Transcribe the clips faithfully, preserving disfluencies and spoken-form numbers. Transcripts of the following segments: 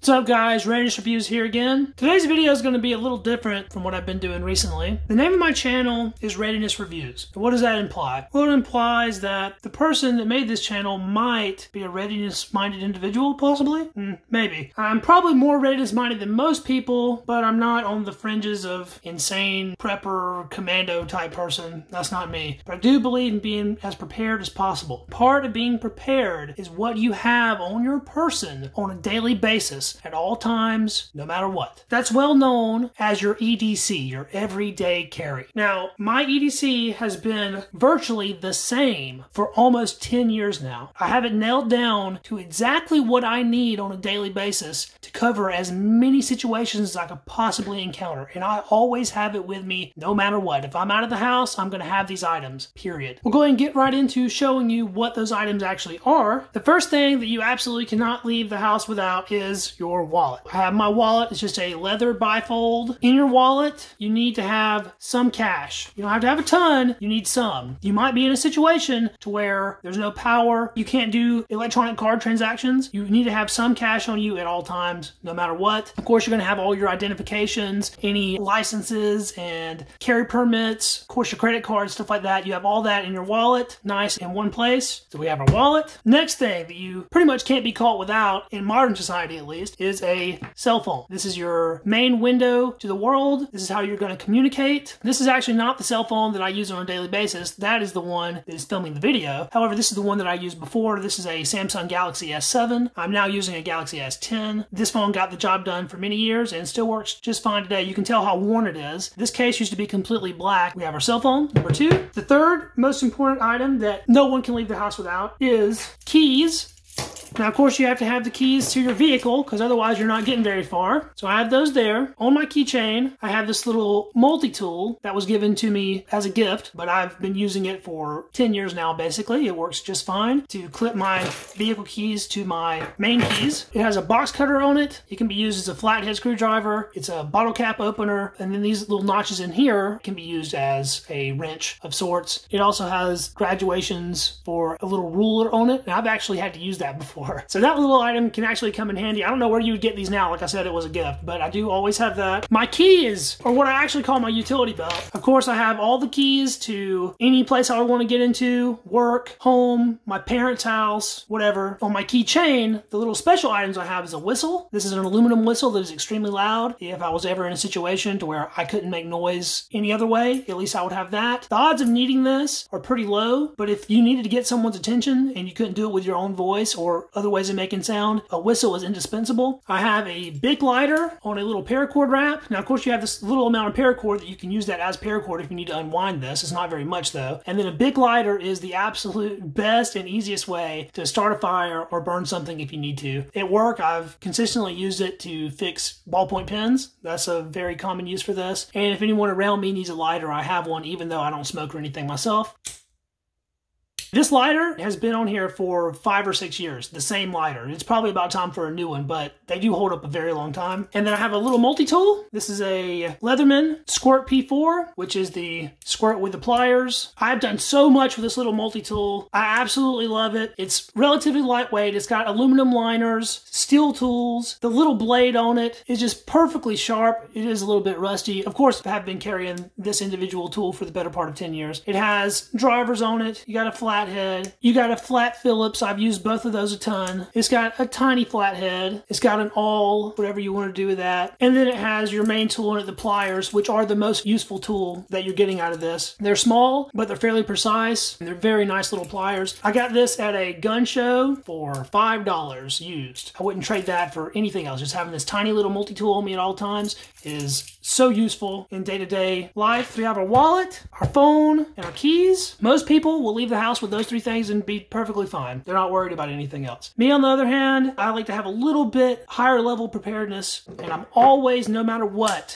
What's up guys, Readiness Reviews here again. Today's video is going to be a little different from what I've been doing recently. The name of my channel is Readiness Reviews. And what does that imply? Well, it implies that the person that made this channel might be a readiness-minded individual, possibly? Mm, maybe. I'm probably more readiness-minded than most people, but I'm not on the fringes of insane prepper, commando type person. That's not me. But I do believe in being as prepared as possible. Part of being prepared is what you have on your person on a daily basis. At all times, no matter what. That's well known as your E D C, your everyday carry. Now, my E D C has been virtually the same for almost ten years now. I have it nailed down to exactly what I need on a daily basis to cover as many situations as I could possibly encounter. And I always have it with me no matter what. If I'm out of the house, I'm going to have these items, period. We'll go ahead and get right into showing you what those items actually are. The first thing that you absolutely cannot leave the house without is your your wallet. I have my wallet. It's just a leather bifold. In your wallet, you need to have some cash. You don't have to have a ton. You need some. You might be in a situation to where there's no power. You can't do electronic card transactions. You need to have some cash on you at all times, no matter what. Of course, you're going to have all your identifications, any licenses and carry permits, of course, your credit cards, stuff like that. You have all that in your wallet, nice in one place. So we have our wallet. Next thing that you pretty much can't be caught without, in modern society at least, is a cell phone. This is your main window to the world. This is how you're going to communicate. This is actually not the cell phone that I use on a daily basis. That is the one that is filming the video. However, this is the one that I used before. This is a Samsung Galaxy S seven. I'm now using a Galaxy S ten. This phone got the job done for many years and still works just fine today. You can tell how worn it is. This case used to be completely black. We have our cell phone, number two. The third most important item that no one can leave the house without is keys. Now, of course, you have to have the keys to your vehicle because otherwise you're not getting very far. So I have those there. On my keychain, I have this little multi-tool that was given to me as a gift, but I've been using it for ten years now, basically. It works just fine to clip my vehicle keys to my main keys. It has a box cutter on it. It can be used as a flathead screwdriver. It's a bottle cap opener. And then these little notches in here can be used as a wrench of sorts. It also has graduations for a little ruler on it. And I've actually had to use that before. So that little item can actually come in handy. I don't know where you would get these now. Like I said, it was a gift, but I do always have that. My keys, or what I actually call my utility belt. Of course, I have all the keys to any place I want to get into, work, home, my parents' house, whatever. On my keychain, the little special items I have is a whistle. This is an aluminum whistle that is extremely loud. If I was ever in a situation to where I couldn't make noise any other way, at least I would have that. The odds of needing this are pretty low, but if you needed to get someone's attention and you couldn't do it with your own voice or other ways of making sound, a whistle is indispensable. I have a big lighter on a little paracord wrap. Now, of course, you have this little amount of paracord that you can use that as paracord if you need to unwind this. It's not very much, though. And then a big lighter is the absolute best and easiest way to start a fire or burn something if you need to. At work, I've consistently used it to fix ballpoint pens. That's a very common use for this. And if anyone around me needs a lighter, I have one, even though I don't smoke or anything myself. This lighter has been on here for five or six years, the same lighter. It's probably about time for a new one, but they do hold up a very long time. And then I have a little multi-tool. This is a Leatherman Squirt P four, which is the squirt with the pliers. I've done so much with this little multi-tool. I absolutely love it. It's relatively lightweight. It's got aluminum liners, steel tools. The little blade on it is just perfectly sharp. It is a little bit rusty. Of course, I have been carrying this individual tool for the better part of ten years. It has drivers on it. You got a flat head. You got a flat Phillips. I've used both of those a ton. It's got a tiny flathead. It's got an awl, whatever you want to do with that. And then it has your main tool in it, the pliers, which are the most useful tool that you're getting out of this. They're small, but they're fairly precise. And they're very nice little pliers. I got this at a gun show for five dollars used. I wouldn't trade that for anything else. Just having this tiny little multi-tool on me at all times is so useful in day-to-day life. We have our wallet, our phone, and our keys. Most people will leave the house with those three things and be perfectly fine. They're not worried about anything else. Me, on the other hand, I like to have a little bit higher level preparedness, and I'm always, no matter what,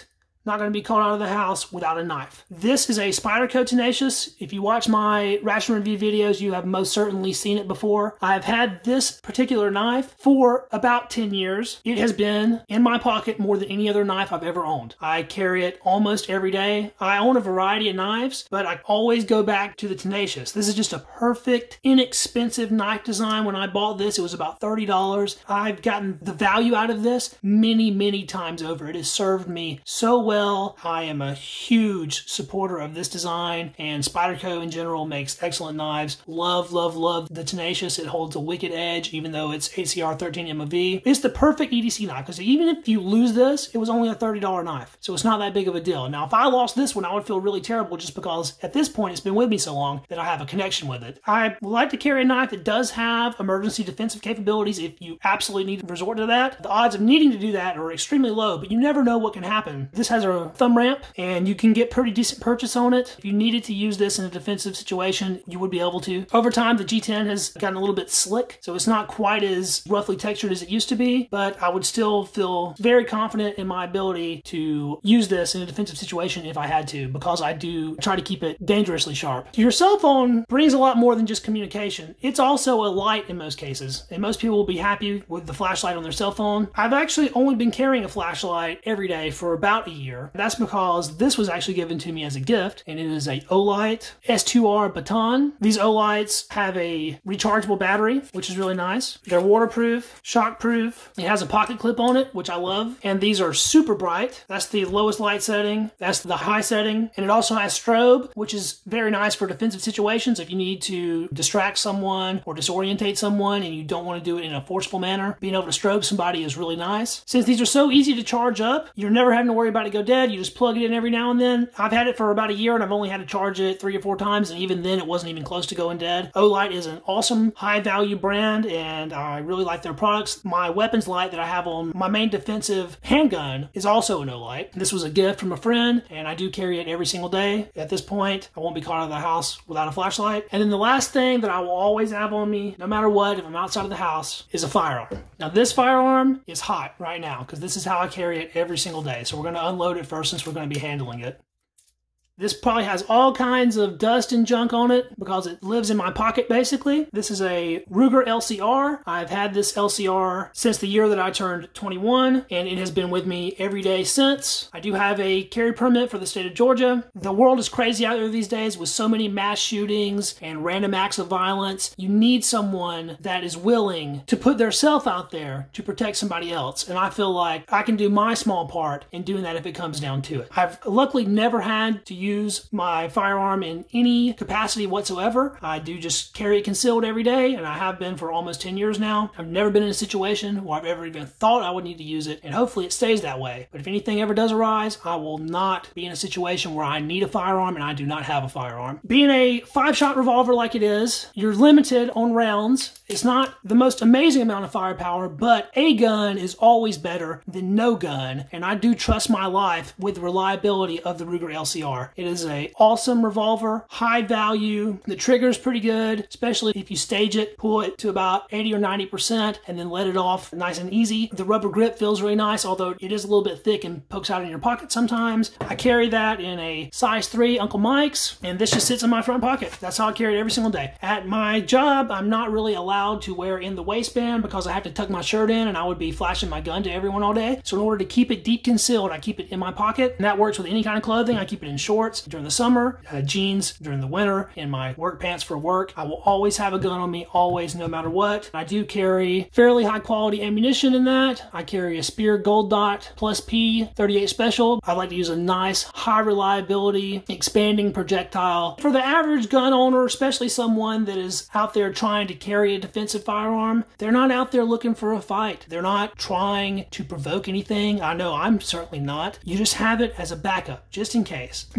not going to be called out of the house without a knife. This is a Spyderco Tenacious. If you watch my ration review videos, you have most certainly seen it before. I've had this particular knife for about ten years. It has been in my pocket more than any other knife I've ever owned. I carry it almost every day. I own a variety of knives, but I always go back to the Tenacious. This is just a perfect, inexpensive knife design. When I bought this, it was about thirty dollars. I've gotten the value out of this many, many times over. It has served me so well. I am a huge supporter of this design, and Spyderco in general makes excellent knives. Love, love, love the Tenacious. It holds a wicked edge, even though it's H C R thirteen M O V. It's the perfect E D C knife, because even if you lose this, it was only a thirty dollar knife, so it's not that big of a deal. Now, if I lost this one, I would feel really terrible, just because at this point it's been with me so long that I have a connection with it. I like to carry a knife that does have emergency defensive capabilities if you absolutely need to resort to that. The odds of needing to do that are extremely low, but you never know what can happen. This has a thumb ramp, and you can get pretty decent purchase on it. If you needed to use this in a defensive situation, you would be able to. Over time, the G ten has gotten a little bit slick, so it's not quite as roughly textured as it used to be, but I would still feel very confident in my ability to use this in a defensive situation if I had to, because I do try to keep it dangerously sharp. Your cell phone brings a lot more than just communication. It's also a light in most cases, and most people will be happy with the flashlight on their cell phone. I've actually only been carrying a flashlight every day for about a year. That's because this was actually given to me as a gift, and it is a Olight S two R baton. These Olights have a rechargeable battery, which is really nice. They're waterproof, shockproof. It has a pocket clip on it, which I love, and these are super bright. That's the lowest light setting. That's the high setting, and it also has strobe, which is very nice for defensive situations. If you need to distract someone or disorientate someone and you don't want to do it in a forceful manner, being able to strobe somebody is really nice. Since these are so easy to charge up, you're never having to worry about it go dead. You just plug it in every now and then. I've had it for about a year, and I've only had to charge it three or four times, and even then it wasn't even close to going dead. Olight is an awesome high value brand, and I really like their products. My weapons light that I have on my main defensive handgun is also an Olight. This was a gift from a friend, and I do carry it every single day. At this point, I won't be caught out of the house without a flashlight. And then the last thing that I will always have on me, no matter what, if I'm outside of the house, is a firearm. Now, this firearm is hot right now, because this is how I carry it every single day. So we're going to unload it first, since we're going to be handling it. This probably has all kinds of dust and junk on it because it lives in my pocket, basically. This is a Ruger L C R. I've had this L C R since the year that I turned twenty-one, and it has been with me every day since. I do have a carry permit for the state of Georgia. The world is crazy out there these days with so many mass shootings and random acts of violence. You need someone that is willing to put their self out there to protect somebody else, and I feel like I can do my small part in doing that if it comes down to it. I've luckily never had to use use my firearm in any capacity whatsoever. I do just carry it concealed every day, and I have been for almost ten years now. I've never been in a situation where I've ever even thought I would need to use it, and hopefully it stays that way. But if anything ever does arise, I will not be in a situation where I need a firearm and I do not have a firearm. Being a five-shot revolver like it is, you're limited on rounds. It's not the most amazing amount of firepower, but a gun is always better than no gun, and I do trust my life with the reliability of the Ruger L C R. It is an awesome revolver, high value. The trigger is pretty good, especially if you stage it, pull it to about eighty or ninety percent, and then let it off nice and easy. The rubber grip feels really nice, although it is a little bit thick and pokes out in your pocket sometimes. I carry that in a size three Uncle Mike's, and this just sits in my front pocket. That's how I carry it every single day. At my job, I'm not really allowed to wear in the waistband because I have to tuck my shirt in, and I would be flashing my gun to everyone all day. So in order to keep it deep concealed, I keep it in my pocket, and that works with any kind of clothing. I keep it in shorts during the summer, uh, jeans during the winter, and my work pants for work. I will always have a gun on me, always, no matter what. I do carry fairly high quality ammunition in that. I carry a Spear Gold Dot Plus P thirty-eight Special. I like to use a nice, high reliability, expanding projectile. For the average gun owner, especially someone that is out there trying to carry a defensive firearm, they're not out there looking for a fight. They're not trying to provoke anything. I know I'm certainly not. You just have it as a backup, just in case. There's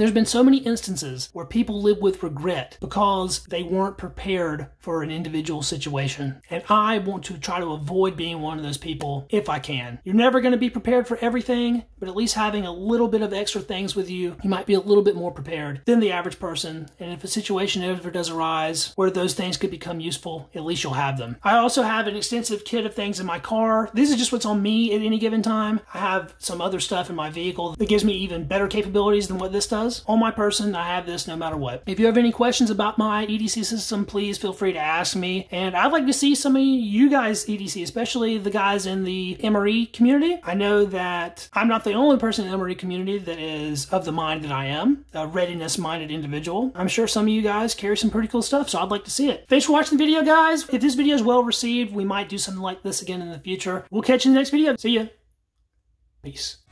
there's been so many instances where people live with regret because they weren't prepared for an individual situation. And I want to try to avoid being one of those people if I can. You're never going to be prepared for everything, but at least having a little bit of extra things with you, you might be a little bit more prepared than the average person. And if a situation ever does arise where those things could become useful, at least you'll have them. I also have an extensive kit of things in my car. This is just what's on me at any given time. I have some other stuff in my vehicle that gives me even better capabilities than what this does. On my person, I have this no matter what. If you have any questions about my E D C system, please feel free to ask me. And I'd like to see some of you guys E D C, especially the guys in the M R E community. I know that I'm not the only person in the M R E community that is of the mind that I am, a readiness-minded individual. I'm sure some of you guys carry some pretty cool stuff, so I'd like to see it. Thanks for watching the video, guys. If this video is well received, we might do something like this again in the future. We'll catch you in the next video. See ya. Peace.